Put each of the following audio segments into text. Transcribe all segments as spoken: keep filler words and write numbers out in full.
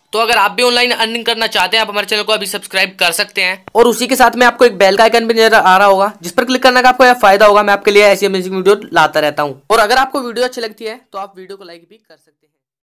तो अगर आप भी ऑनलाइन अर्निंग करना चाहते हैं, आप हमारे चैनल को अभी सब्सक्राइब कर सकते हैं। और उसी के साथ में आपको एक बेल का आइकन भी नजर आ रहा होगा, जिस पर क्लिक करने का आपको यह फायदा होगा। मैं आपके लिए ऐसी अमेजिंग वीडियो लाता रहता हूं। और अगर आपको वीडियो अच्छी लगती है तो आप वीडियो को लाइक भी कर सकते हैं।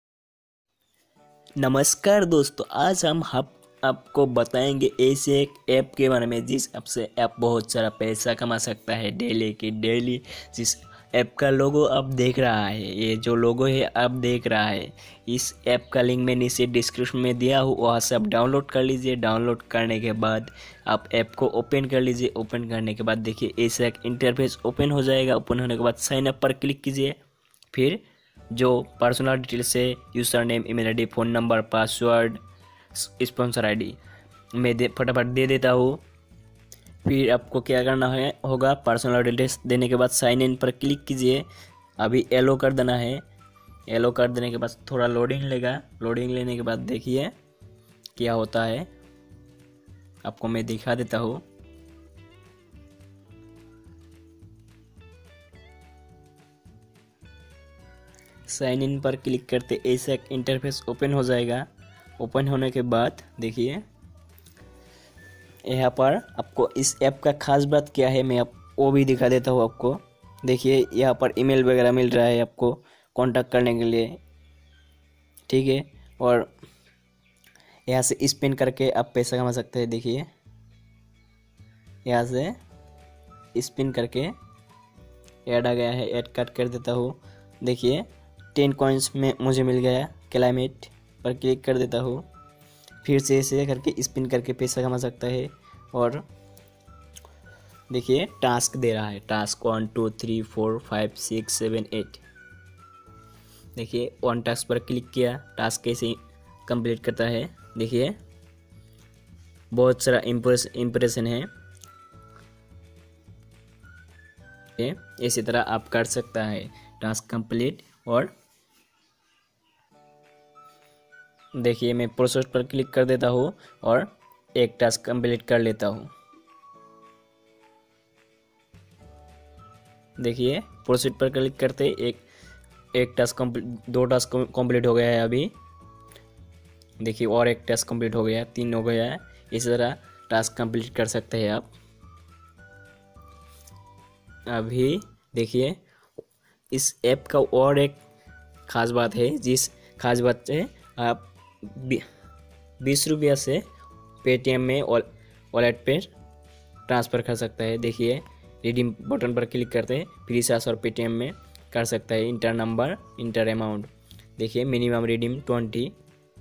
नमस्कार दोस्तों, आज हम आप, आपको बताएंगे ऐसे एक ऐप के बारे में जिस ऐप से ऐप बहुत सारा पैसा कमा सकता है डेली की डेली। जिस ऐप का लोगो आप देख रहा है, ये जो लोगो है आप देख रहा है, इस ऐप का लिंक मैं नीचे डिस्क्रिप्शन में दिया हूँ, वहाँ से आप डाउनलोड कर लीजिए। डाउनलोड करने के बाद आप ऐप को ओपन कर लीजिए। ओपन करने के बाद देखिए ऐसा एक इंटरफेस ओपन हो जाएगा। ओपन होने के बाद साइन अप पर क्लिक कीजिए। फिर जो पर्सनल डिटेल्स है, user name, email ID, phone number, password, sponsor ID मैं दे फटाफट दे देता हूँ। फिर आपको क्या करना है होगा, पर्सनल डिटेल्स देने के बाद साइन इन पर क्लिक कीजिए। अभी एलो कर देना है। एलो कर देने के बाद थोड़ा लोडिंग लेगा। लोडिंग लेने के बाद देखिए क्या होता है, आपको मैं दिखा देता हूँ। साइन इन पर क्लिक करते ऐसा एक इंटरफेस ओपन हो जाएगा। ओपन होने के बाद देखिए यहाँ पर आपको इस ऐप का खास बात क्या है, मैं आप वो भी दिखा देता हूँ आपको। देखिए यहाँ पर ईमेल वगैरह मिल रहा है आपको कांटेक्ट करने के लिए, ठीक है। और यहाँ से स्पिन करके आप पैसा कमा सकते हैं। देखिए यहाँ से स्पिन करके ऐड आ गया है, ऐड कट कर देता हूँ। देखिए टेन कॉइन्स में मुझे मिल गया। क्लाइमेट पर क्लिक कर देता हूँ। फिर से ऐसे करके स्पिन करके पैसा कमा सकता है। और देखिए टास्क दे रहा है, task one two three four five six seven eight. देखिए वन टास्क पर क्लिक किया, टास्क कैसे कंप्लीट करता है। देखिए बहुत सारा इम्प्रेस इम्प्रेशन है। इसी तरह आप कर सकता है टास्क कंप्लीट। और देखिए मैं प्रोसेस पर क्लिक कर देता हूँ और एक टास्क कंप्लीट कर लेता हूँ। देखिए प्रोसीड पर क्लिक करते एक एक टास्क कंप्लीट, दो टास्क कंप्लीट हो गया है अभी। देखिए और एक टास्क कंप्लीट हो गया, तीन हो गया है। इसी तरह टास्क कंप्लीट कर सकते हैं आप। अभी देखिए इस ऐप का और एक खास बात है, जिस खास बात से आप बीस रुपया से पेटीएम में वॉलेट पे ट्रांसफ़र कर सकता है। देखिए रिडीम बटन पर क्लिक करते हैं, फ्री चार्ज और पेटीएम में कर सकता है। Enter number, enter amount. देखिए मिनिमम रिडीम ट्वेंटी।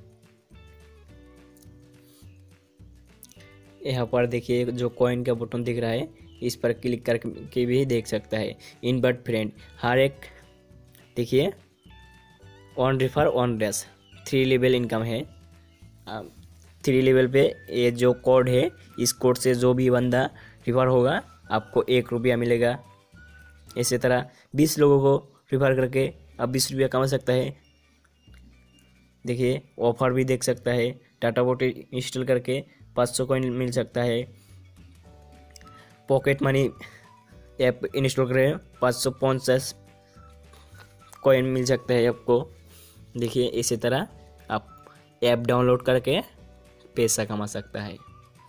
यहाँ पर देखिए जो कॉइन का बटन दिख रहा है, इस पर क्लिक करके भी देख सकता है। इनवर्ट फ्रेंड हर एक, देखिए on refer on dress, three level income है। थ्री लेवल पे ये जो कोड है, इस कोड से जो भी बंदा रिफर होगा आपको एक रुपया मिलेगा। इसी तरह बीस लोगों को रिफर करके आप बीस रुपया कमा सकता है। देखिए ऑफर भी देख सकता है। टाटा बोट इंस्टॉल करके पाँच सौ कॉइन मिल सकता है। पॉकेट मनी ऐप इंस्टॉल करें, पाँच सौ पचास कॉइन मिल सकता है आपको। देखिए इसी तरह आप ऐप डाउनलोड करके पैसा कमा सकता है।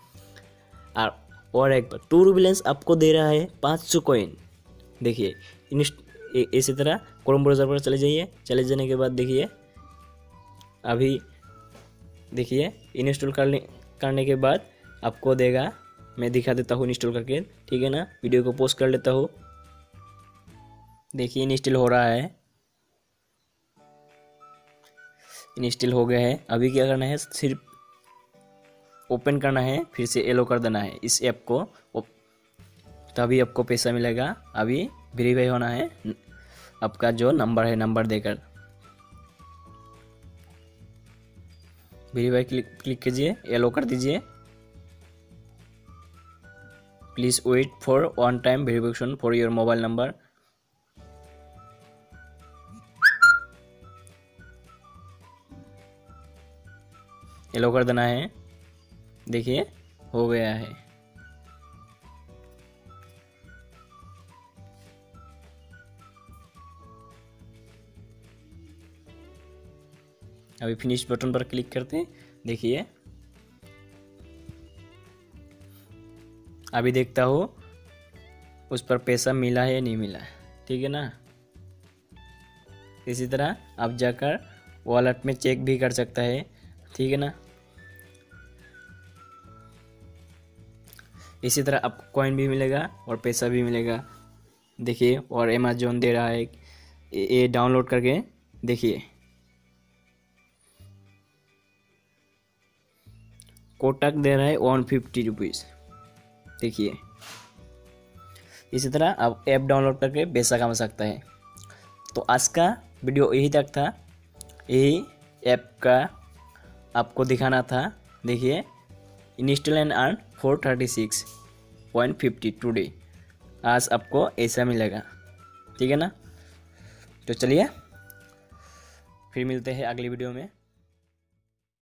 और एक टूर बैलेंस आपको दे रहा है पाँच सौ कॉइन। देखिए इसी तरह क्रोम ब्राउज़र पर चले जाइए। चले जाने के बाद देखिए अभी देखिए इंस्टॉल करने करने के बाद आपको देगा। मैं दिखा देता हूँ इंस्टॉल करके, ठीक है ना। वीडियो को पोस्ट कर लेता हूँ। देखिए इंस्टॉल हो रहा है, इंस्टॉल हो गया है। अभी क्या करना है, सिर्फ ओपन करना है, फिर से एलो कर देना है इस ऐप को, तभी आपको पैसा मिलेगा। अभी वेरीफाई होना है आपका जो नंबर है, नंबर देकर वेरीफाई क्लिक क्लिक कीजिए, एलो कर दीजिए। Please wait for one time verification for your mobile number. Allow कर देना है। देखिए हो गया है। अभी फिनिश बटन पर क्लिक करते हैं। देखिए अभी देखता हो उस पर पैसा मिला है या नहीं मिला, ठीक है ना। इसी तरह आप जाकर वॉलेट में चेक भी कर सकता है, ठीक है ना। इसी तरह आपको कॉइन भी मिलेगा और पैसा भी मिलेगा। देखिए और अमेज़न दे रहा है, ये डाउनलोड करके देखिए। कोटक दे रहा है वन फिफ्टी रुपीज़, देखिए। इसी तरह आप ऐप डाउनलोड करके पैसा कमा सकता है। तो आज का वीडियो यही तक था, यही ऐप का आपको दिखाना था। देखिए install and earn four thirty six point fifty today, आज आपको ऐसा मिलेगा, ठीक है ना। तो चलिए फिर मिलते हैं अगली वीडियो में।